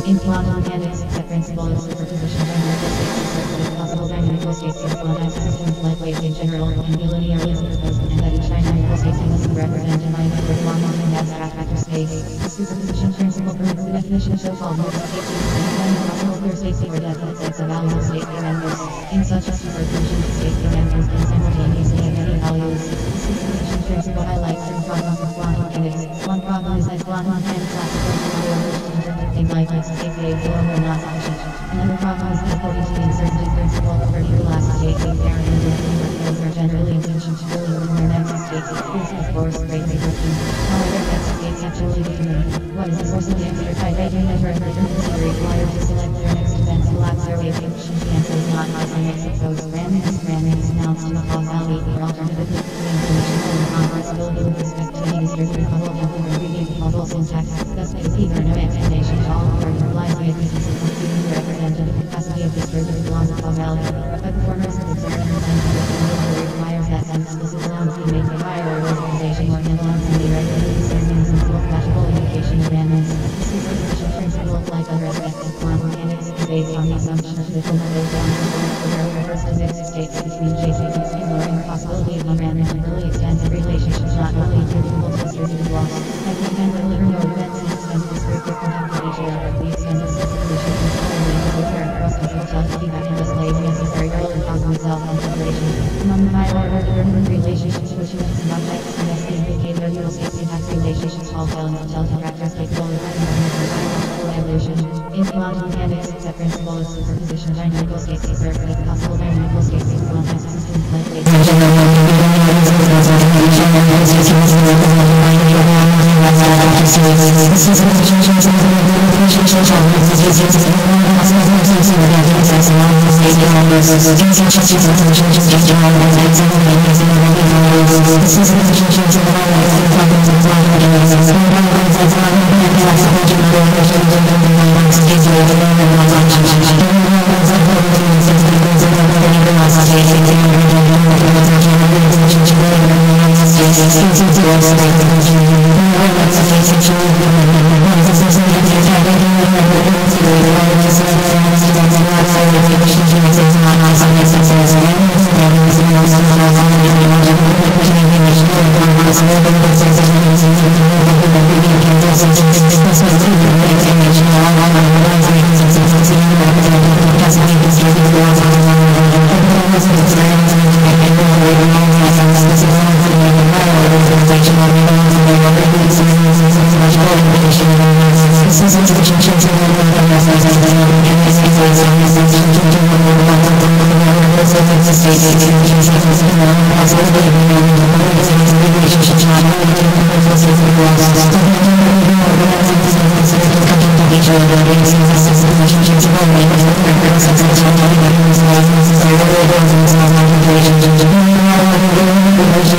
In quantum mechanics, the principle of superposition dynamical states is with possible dynamical states of quantized systems like waves in general and linearly superposed, and that each dynamical state must be represented by a number of quantum and abstract vector space. The superposition principle permits the definition of so-called multi-state states and possible clear states or definite sets of values of state parameters. In such a superposition, the state parameters can simultaneously have many values. The superposition principle highlights certain problems of quantum mechanics. One problem is that quantum mechanics things like state states alone are not sufficient. Another problem is that according to the uncertainty principle, the particular last state parameters are generally insufficient to fully determine their next state. This, of course, raises questions. However, next states actually determine what is the source of the exercise rating measure and frequency required to select their next event to lapse their wave function. The answer is not isomix exposed randomness. Randomness amounts to a causality or alternatively the information and non-possibility with respect to any distributed causal template or gradient causal syntax. Thus, there is either no explanation at all or it relies on a consistent the representative capacity of distributed laws of causality. But the former is observed in the sense that the requires that some explicit sounds be made by higher organization or handlings and be regulated sermons and compatible indication of randomness. The superposition principle, like other aspects of quantum mechanics, is based on the assumption of the cumulative down refers to fixed states between JCPs, ignoring the possibility of non-random and really extensive relationships not only attributable to distributed laws. As we can deliver no events and extend descriptive contemplation of the extent of superposition controlling the return process of self-feedback and displays necessary role in causal self-consideration. Among the higher order relationships which units and objects and as indicate regular state syntax relationships all tell factors capable of biological evolution. In quantum mechanics, the principle of superposition dynamical states exert with possible dynamical states in quantized systems like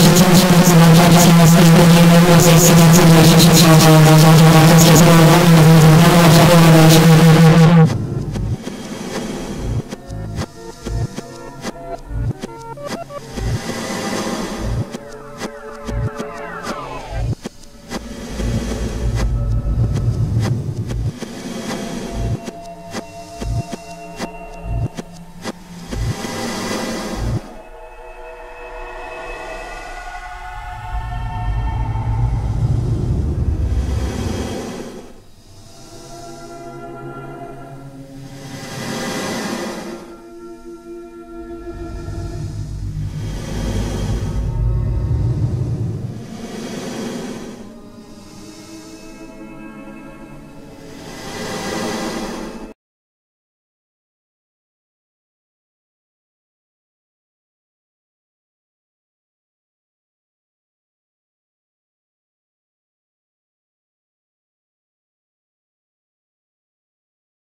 Thank you.